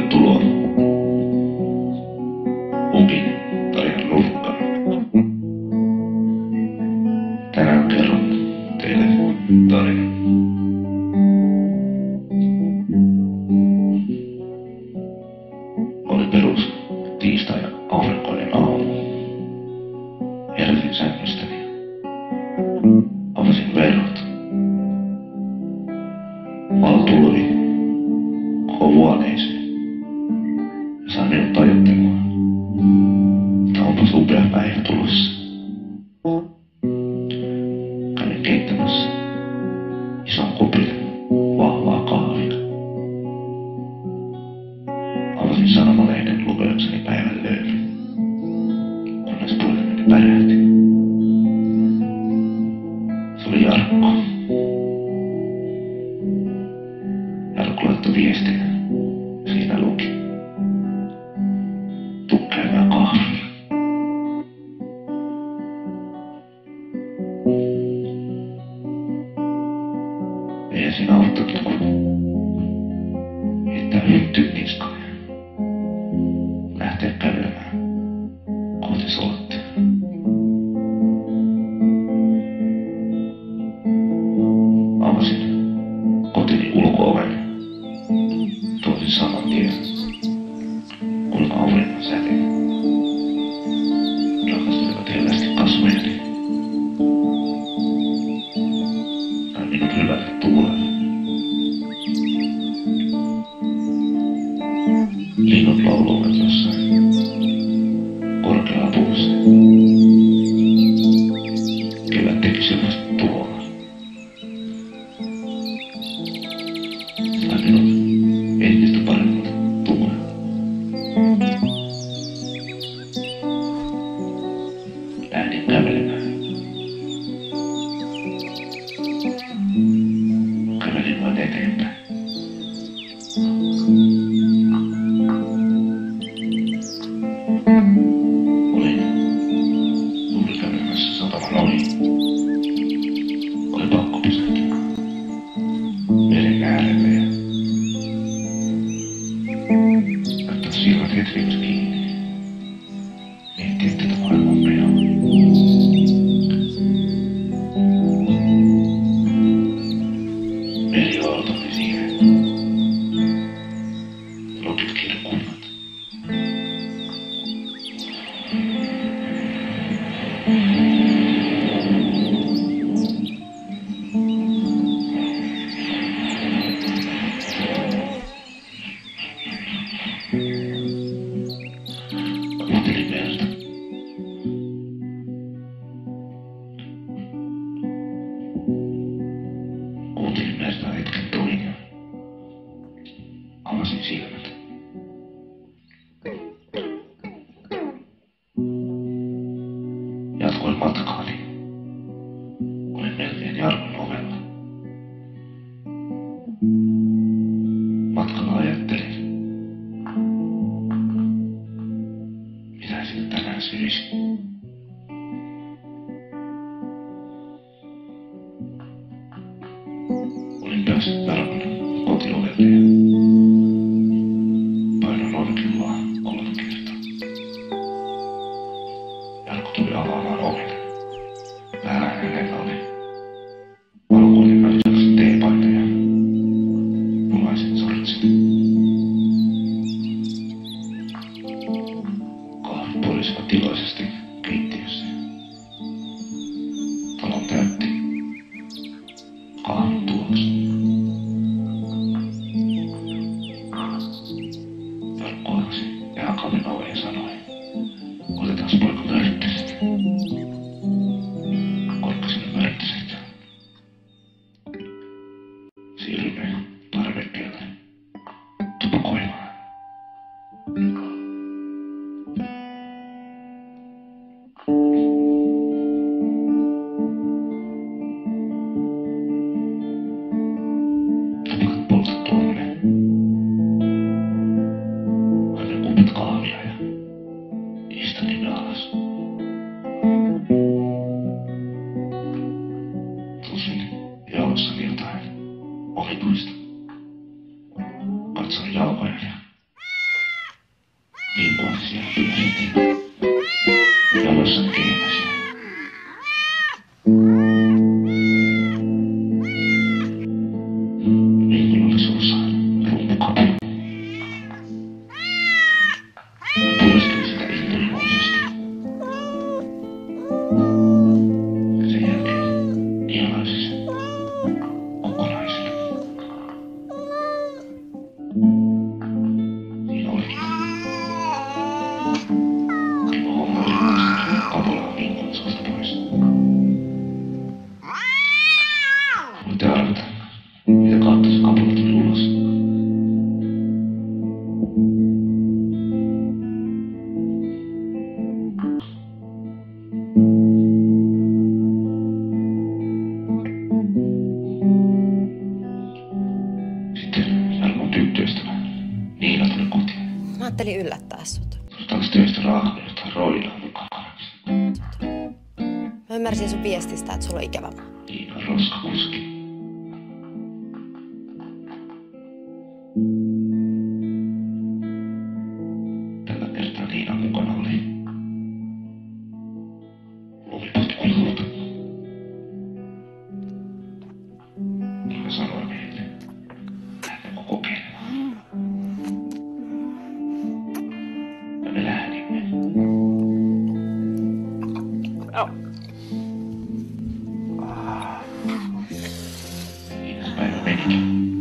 Tervetuloa Ukin tarinan nurkkaan. Tänään kerron teille tarinan. Oli perus tiistai aurinkoinen aamu. Heräsin sängystäni. Avasin verhot. Valo tuli koko huoneeseen ja sai minut ajattelemaan, että onpas upea päivä tulossa. Kävin keittämässä ison kupin vahvaa kahvia. Avasin sanomalehden lukeakseni päivän lööpin, kunnes puhelimeni pärähti. Se oli Jarkko. Jarkko laittoi viestin. Siinä luki: tukkeavaa kahvia. Eihän siinä auttanut, kun heittää hyttyyn niskaan ja lähtee kävelemään kohti solttia. Avasin kotini ulko-oven. Tuotin saman tien, kun auringon säteet rakastelivat hellästi kasvojani. Sain minut hylätä tuulelle. Linnut lauloivat jossain korkealla puussa. Kevät teki sellaista tuloa. Sain minut entistä paremmalta tuulella. Lähdin kävelemään. Kävelin vain eteenpäin. Olin juuri kävelemässä sataman ohi. Oli pakko pysähtyä veden äärelle ja laittaa silmät hetkeksi kiinni. Miettiä tätä maailman menoa. Meri odotti siihen. Loput kirkunnat. Kuuntelin merta. Kuuntelin merta hetken tuin ja avasin silmät. Jatkoin matkaani. Olin melkein Jarkon ovella. Matkalla ajattelin, mitä sitten tänään syisi. Olin päässyt Jarkon kotiovelle ja painoin orkillaan 3 kertaa. Jarkko tuli avaamaan oven. Päällä hänellä oli valokuotin väliseksi teepaita ja punaiset sortsit. Kahvit purisivat iloisesti keittiössä. Talon täytti kahvin tuoksu. Jarkko avasi jääkaapin oven ja sanoi: otetaanpas poika mörttöset. Korkkasin mörttöset ja siirryimme parvekkeelle tupakoimaan. Tupakat poltettuamme annoin kupit kahvia ja istuimme alas. Tusin jalossani jotain omituista. Katsoin jalkoja ja ajattelin yllättää sut. Taas työstä raakannut roidaan mukana. Mä ymmärsin sun viestistä, että sulla on ikävä. Niin on roskakuski. Tällä kertaa Niina mukana oli. Lumiputki minulta. Niin mä sanoin meille. Lähdetäänkö kokeilemaan? Ja me lähdimme. 5. päivä menikin.